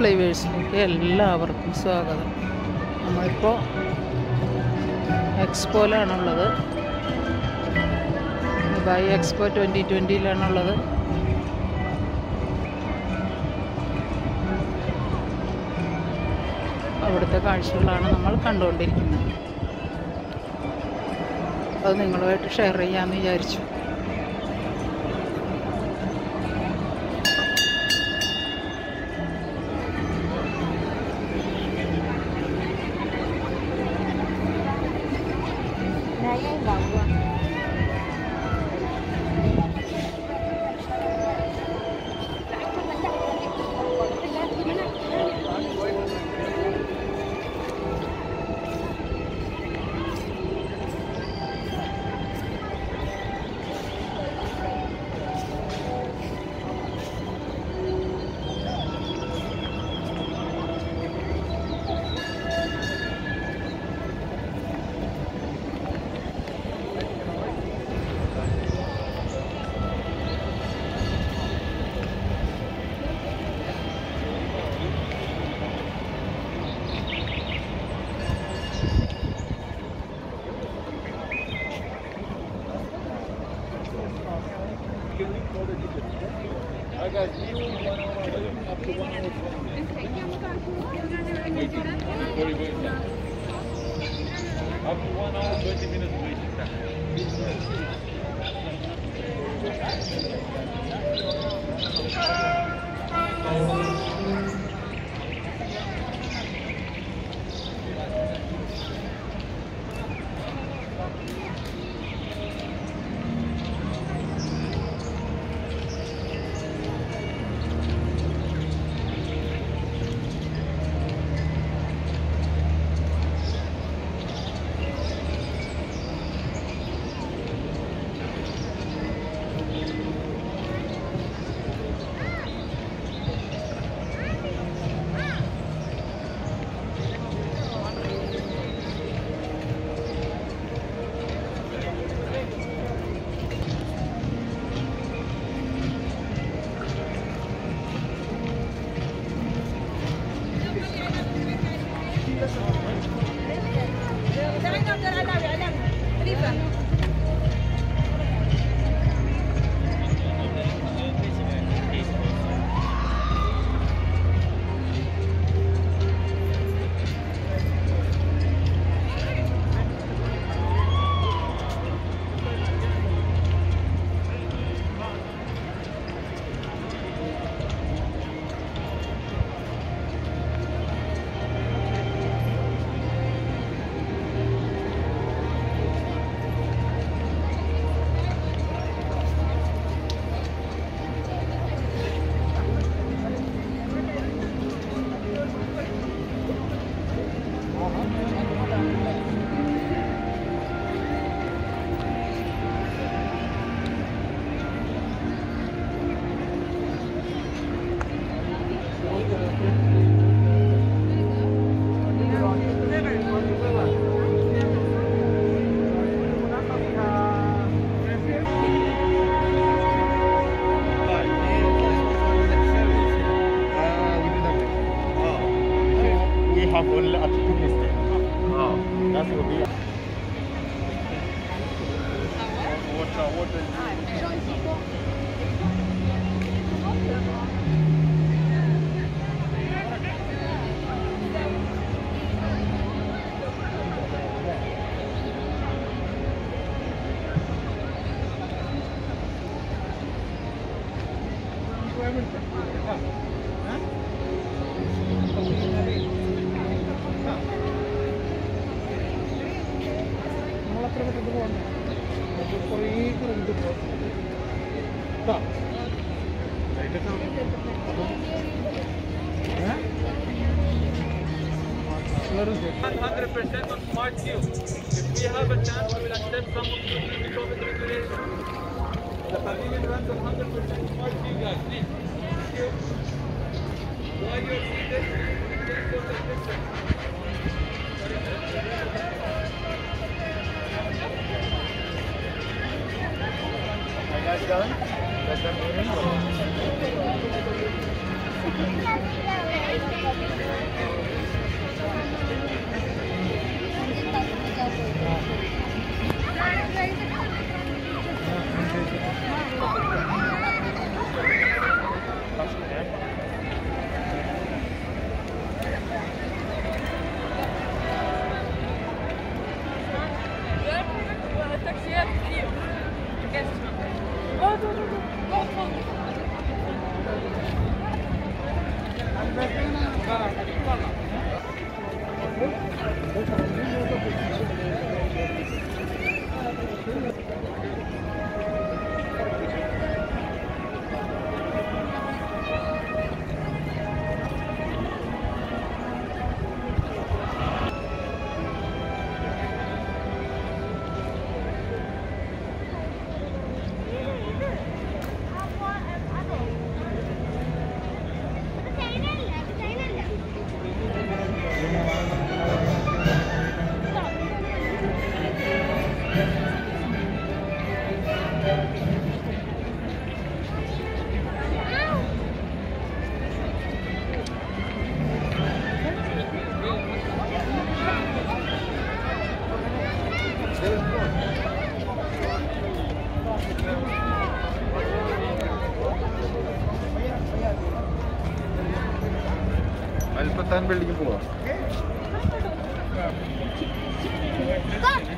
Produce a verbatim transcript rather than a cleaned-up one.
ഫ്ലേവേഴ്സിലേക്ക് എല്ലാവർക്കും സ്വാഗതം. നമ്മളിപ്പോൾ എക്സ്പോയിലാണുള്ളത്. ദുബായ് എക്സ്പോ ട്വൻ്റി ട്വൻ്റിയിലാണുള്ളത്. അവിടുത്തെ കാഴ്ചകളാണ് നമ്മൾ കണ്ടുകൊണ്ടിരിക്കുന്നത്. അത് നിങ്ങളുമായിട്ട് ഷെയർ ചെയ്യാമെന്ന് വിചാരിച്ചു. Up to one hour, twenty minutes waiting time. Have only up to mistake. Oh, that's what we are. Water, water. one hundred percent on smart queue. If we have a chance, we will accept some of the COVID regulations. The pavilion runs on one hundred percent smart queue, guys. Please. Thank you. While you're seated, take social distance. Are you guys going? You guys going? taxi up here. Yes. Oh, no, no, no. Oh, oh. Alpatan building po. Stop!